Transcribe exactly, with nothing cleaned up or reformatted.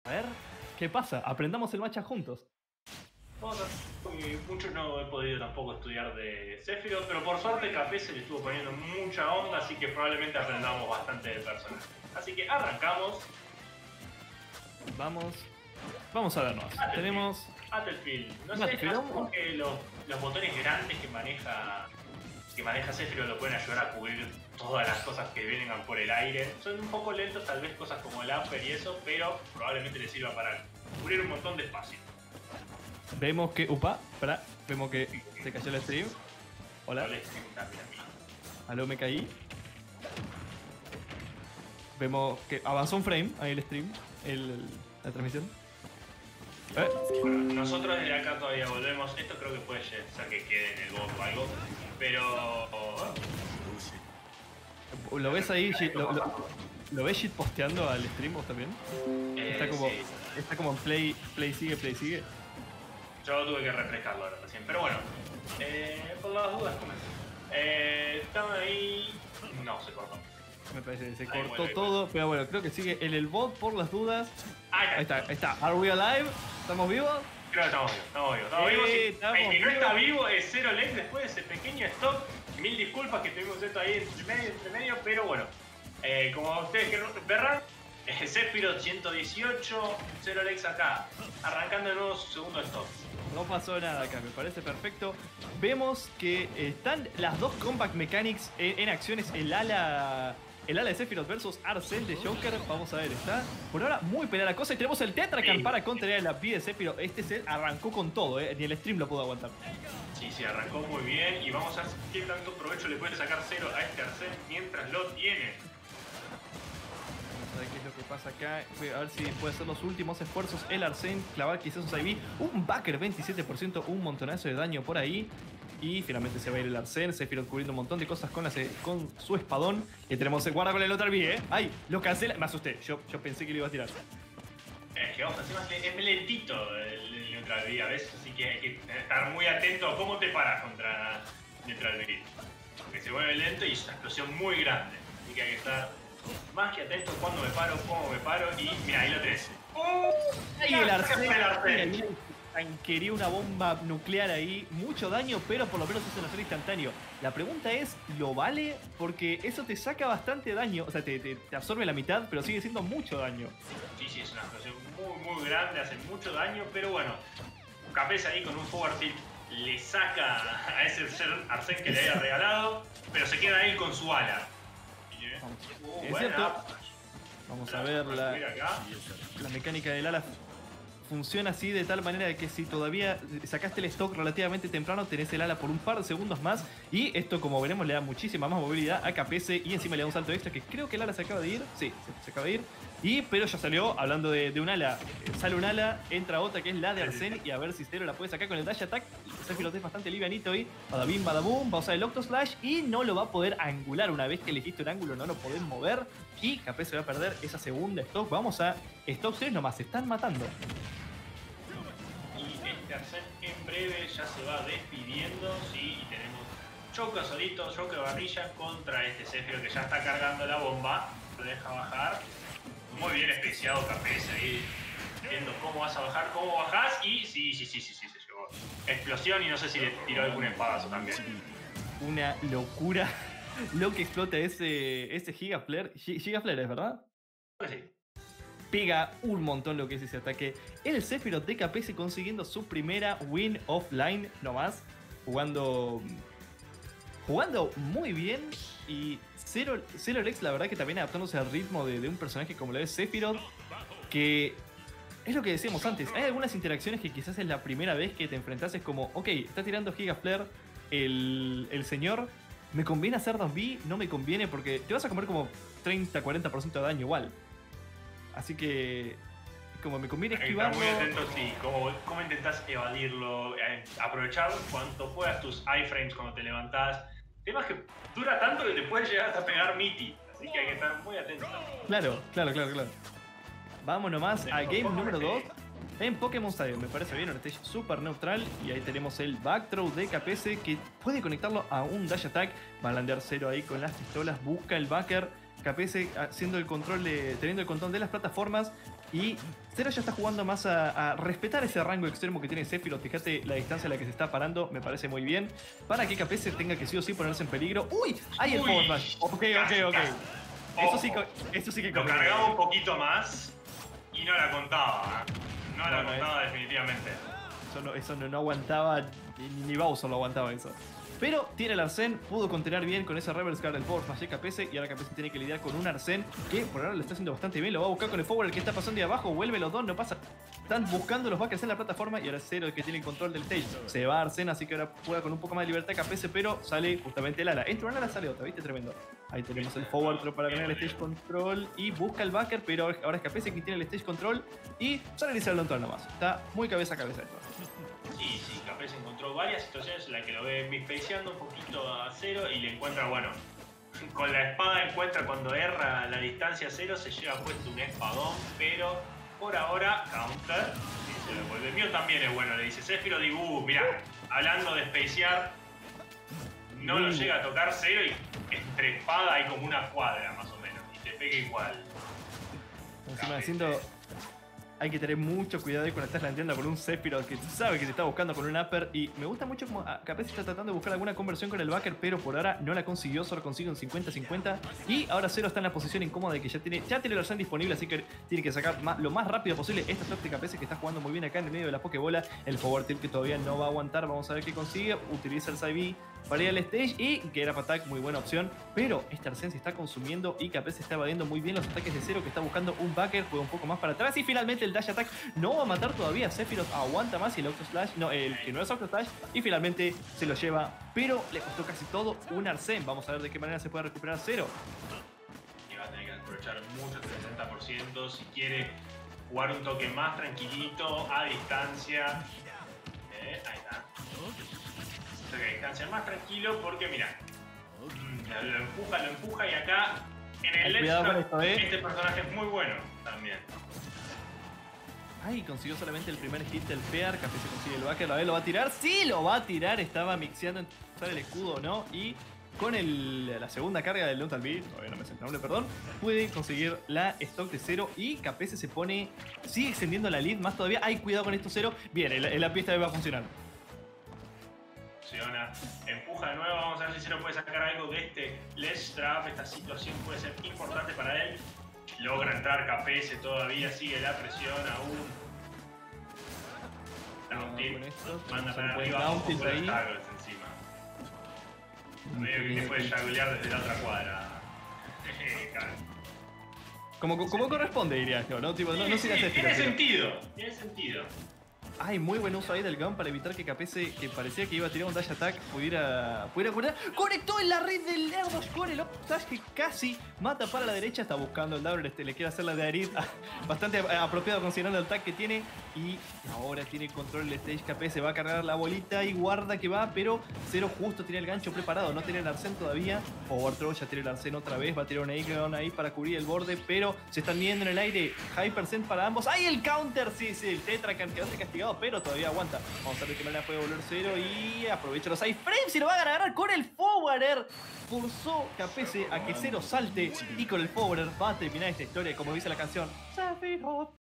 A ver, ¿qué pasa? Aprendamos el matcha juntos. No, no, mucho no he podido tampoco estudiar de Sephiroth, pero por suerte Café se le estuvo poniendo mucha onda, así que probablemente aprendamos bastante del personaje. Así que arrancamos. Vamos. Vamos a vernos. Battlefield. Tenemos. Battlefield. No sé, Battlefield. asumo que los, los botones grandes que maneja que maneja Sephiroth lo pueden ayudar a cubrir todas las cosas que vengan por el aire. Son un poco lentos, tal vez cosas como el upper y eso, pero probablemente les sirva para cubrir un montón de espacio. Vemos que. Upa, espera. Vemos que se cayó el stream. Hola. No les sirva también a mí. Aló, me caí. Vemos que avanzó un frame ahí el stream. El, la transmisión. ¿Eh? Bueno, nosotros desde acá todavía volvemos. Esto creo que puede ser que quede en el bot o algo. Pero. ¿Lo ves ahí? ¿Lo, lo, lo ves shitposteando al stream vos también? Eh, está como. Sí. Está como en play, play sigue, play sigue. Yo tuve que refrescarlo ahora recién. Pero bueno. Eh, por las dudas, ¿cómo es? Eh, están ahí. No, se cortó. Me parece que se Ahí cortó vuelve, todo, vuelve. pero bueno, creo que sigue en el bot por las dudas. Ahí Ahí está, ahí está. ¿Are we alive? ¿Estamos vivos? Creo que estamos vivos, estamos vivos. Estamos Sí, vivos. Y estamos el que no vivos. está vivo es Zero Lex después de ese pequeño stop. Mil disculpas que tuvimos esto ahí entre medio, entre medio, pero bueno. Eh, como ustedes que verán, eh, Sephiroth ciento dieciocho, Zero Lex acá, arrancando de nuevo su segundo stop. No pasó nada acá, me parece perfecto. Vemos que están las dos Combat Mechanics en, en acciones. El ala, el ala de Sephiroth versus Arsene de Joker. Vamos a ver, está por ahora muy peleada la cosa. Y tenemos el Tetrakan Sí. para contrariar la P de Sephiroth. Este se arrancó con todo, eh. Ni el stream lo pudo aguantar. Sí, sí, arrancó muy bien y vamos a ver qué tanto provecho le puede sacar Zero a este Arsene mientras lo tiene. Vamos a ver qué es lo que pasa acá. Voy a ver si puede hacer los últimos esfuerzos el Arsene. Clavar quizás un I V. Un backer veintisiete por ciento. Un montonazo de daño por ahí. Y finalmente se va a ir el Arsene. Sephiroth cubriendo un montón de cosas con, la, con su espadón. Y tenemos el guarda con el otro I V, ¿eh? ¡Ay! Lo cancela. Me asusté. Yo, yo pensé que lo iba a tirar. Es que vamos, encima es lentito el Neutral B a veces, así que hay que estar muy atento a cómo te paras contra Neutral B. Porque se vuelve lento y es una explosión muy grande. Así que hay que estar más que atento a cuándo me paro, cómo me paro y mira, ahí lo tenés. ¡Oh! Y el Arsene, el Arsene. tanquería una bomba nuclear ahí, mucho daño, pero por lo menos es un hacer instantáneo. La pregunta es, ¿lo vale? Porque eso te saca bastante daño, o sea, te, te, te absorbe la mitad, pero sigue siendo mucho daño. Sí, sí, es una explosión muy, muy grande, hace mucho daño, pero bueno, Capesa ahí con un forward tilt le saca a ese Arsene que le había regalado, pero se queda ahí con su ala. Uh, Es buena. cierto. Vamos a ver la, Mira acá. la mecánica del ala. Funciona así de tal manera de que si todavía sacaste el stock relativamente temprano, tenés el ala por un par de segundos más. Y esto, como veremos, le da muchísima más movilidad a K P S y encima le da un salto extra que creo que el ala se acaba de ir. Sí, se, se acaba de ir. Y, pero ya salió, hablando de, de un ala, sale un ala, entra otra que es la de Arsene y a ver si Zero la puede sacar con el dash attack. Sephiroth es bastante livianito y badabim, badaboom, va a usar el Octo Slash y no lo va a poder angular. Una vez que elegiste un ángulo no lo podés mover y K P S va a perder esa segunda stock. Vamos a stock tres nomás, se están matando. Y este Arsene en breve ya se va despidiendo. Sí, y tenemos Joker solito, Joker barrilla contra este Sephiroth que ya está cargando la bomba. Lo deja bajar. Muy bien especiado K P S ahí. Viendo cómo vas a bajar, cómo bajás. Y sí, sí, sí, sí, sí, se llevó. Explosión y no sé si le tiró algún espadazo también. Una locura lo que explota ese, ese Giga Flare. Giga Flare, ¿es verdad? Pues sí. Pega un montón lo que es ese ataque. El Sephiroth de K P S consiguiendo su primera win offline nomás. Jugando. Jugando muy bien. Y Zero, Zero Lex, la verdad que también adaptándose al ritmo de, de un personaje como lo es Sephiroth. Que es lo que decíamos antes. Hay algunas interacciones que quizás es la primera vez que te enfrentás. Es como, ok, está tirando Giga Flare el, el señor. ¿Me conviene hacer dos B? No me conviene porque te vas a comer como treinta a cuarenta por ciento de daño igual. Así que, como me conviene Hay que estar esquivarlo. muy atento, sí, cómo, cómo intentás evadirlo, eh, aprovechar cuanto puedas tus iframes cuando te levantás. El tema es que dura tanto que te puede llegar hasta pegar Miti, así que hay que estar muy atento. Claro, claro, claro, claro. Vamos nomás a game número dos en Pokémon Stadium. Me parece bien, un stage súper neutral. Y ahí tenemos el backthrow de K P S que puede conectarlo a un dash attack. Va a landear Zero ahí con las pistolas, busca el backer. K P S haciendo el control de, teniendo el control de las plataformas. Y Zero ya está jugando más a, a respetar ese rango extremo que tiene Sephiroth. Fíjate la distancia a la que se está parando, me parece muy bien. Para que K P S tenga que sí o sí ponerse en peligro. ¡Uy! ¡Hay el Uy, forward smash! Ok, ok, casi, ok. casi. Eso sí, que- eso sí que Lo corre. cargaba un poquito más y no la contaba. ¿eh? No la No, no, contaba definitivamente. Eso no, eso no, no aguantaba, ni, ni Bowser lo aguantaba eso. Pero tiene el Arsene, pudo contener bien con esa Reverse Guard del Forward Smash de K P S. Y ahora K P S tiene que lidiar con un Arsene que por ahora lo está haciendo bastante bien. Lo va a buscar con el Forward, el que está pasando de abajo. Vuelve los dos, no pasa. Están buscando los backers en la plataforma. Y ahora Zero el que tiene el control del stage. Se va a Arsene, así que ahora juega con un poco más de libertad K P S. Pero sale justamente el ala. Entra una ala, sale otra, ¿viste? Tremendo. Ahí tenemos el Forward throw para ganar el stage control. Y busca el backer, pero ahora es K P S quien tiene el stage control. Y sale Lisa Lontor nomás. Está muy cabeza a cabeza esto. Sí, sí, K P S encontró varias situaciones en las que lo ve mispaceando un poquito a Zero y le encuentra, bueno, con la espada encuentra cuando erra la distancia a Zero, se lleva puesto un espadón, pero por ahora, counter, y se lo devuelve. El mío también es bueno, le dice Sephiroth y uh, mirá, hablando de spacear, no lo llega a tocar Zero y entre espada hay como una cuadra más o menos, y te pega igual. Encima haciendo... Hay que tener mucho cuidado ahí cuando estás lanzando con un Sephiroth que tú sabes que te está buscando con un upper. Y me gusta mucho como K P S está tratando de buscar alguna conversión con el backer, pero por ahora no la consiguió, solo consigue un cincuenta cincuenta. Y ahora Zero está en la posición incómoda de que ya tiene, ya tiene el Arsene disponible, así que tiene que sacar más, lo más rápido posible esta suerte de K P S que está jugando muy bien acá en el medio de la Pokébola. El forward tilt que todavía no va a aguantar, vamos a ver qué consigue. Utiliza el Side B para ir al stage y que era attack, muy buena opción. Pero este Arsene se está consumiendo y K P S está evadiendo muy bien los ataques de Zero, que está buscando un backer, juega un poco más para atrás y finalmente el dash attack no va a matar todavía. Sephiroth aguanta más y el Octo Slash, no, el que no es Octo Slash, y finalmente se lo lleva, pero le costó casi todo un Arsene. Vamos a ver de qué manera se puede recuperar Zero. Y va a tener que aprovechar mucho el sesenta por ciento si quiere jugar un toque más tranquilito, a distancia. Eh, ahí está. Un toque a distancia más tranquilo porque mira, lo empuja, lo empuja y acá en el Ay, cuidado con Let's esto, eh. este personaje es muy bueno también. Ay, consiguió solamente el primer hit del Fear. K P S consigue el backer, a ver, ¿lo va a tirar? ¡Sí, lo va a tirar! Estaba mixeando entre usar el escudo o no. Y con el, la segunda carga del Lethal Beat, todavía no me sé el nombre, perdón, puede conseguir la stock de Zero. Y K P S se pone, sigue extendiendo la lead más todavía. ¡Ay, cuidado con esto, Zero! Bien, el, el, la pista va a funcionar. Funciona, empuja de nuevo, vamos a ver si Zero puede sacar algo de este Ledge Trap. Esta situación puede ser importante para él. Logra entrar K P S todavía, sigue la presión aún. Down tilt, manda para arriba, un poco los tackles encima. Medio que te puede jugglear desde la otra cuadra. Como, como corresponde, diría yo, ¿no? Tipo, no, no sí, sigas sí, este, tiene pero- sentido, tiene sentido. Ay, muy buen uso ahí del gun para evitar que K P S, que parecía que iba a tirar un dash attack, pudiera, pudiera conectar. ¡Conectó en la red del Erdos con el dash que casi mata para la derecha! Está buscando el W, este, le quiere hacer la de Arid. Bastante apropiado considerando el tag que tiene. Y ahora tiene el control del stage. K P S va a cargar la bolita y guarda que va, pero Zero justo tiene el gancho preparado. No tiene el Arsene todavía. Power throw, ya tiene el Arsene otra vez. Va a tirar un Aegon ahí para cubrir el borde, pero se están midiendo en el aire. High percent para ambos. ¡Ay, el counter! Sí, sí, el Tetrakan quedaste castigado, pero todavía aguanta. Vamos a ver de qué manera puede volver Zero y aprovecha los iframes y lo va a agarrar con el forwarder. Forzó K P S a que Zero salte y con el forwarder va a terminar esta historia, como dice la canción. Sephiroth.